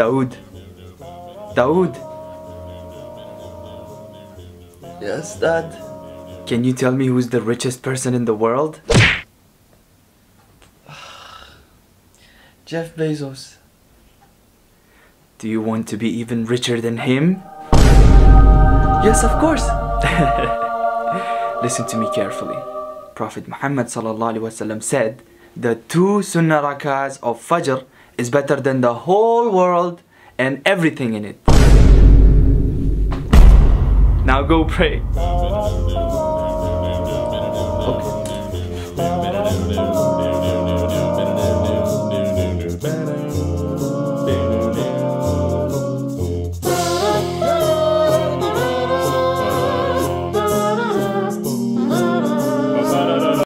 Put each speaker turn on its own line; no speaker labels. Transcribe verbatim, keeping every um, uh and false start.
Dawood. Dawood.
Yes, Dad.
Can you tell me who's the richest person in the world?
Jeff Bezos.
Do you want to be even richer than him?
Yes, of course.
Listen to me carefully. Prophet Muhammad sallallahu alaihi wasallam said the two sunnah rakahs of Fajr is better than the whole world and everything in it. Now go pray.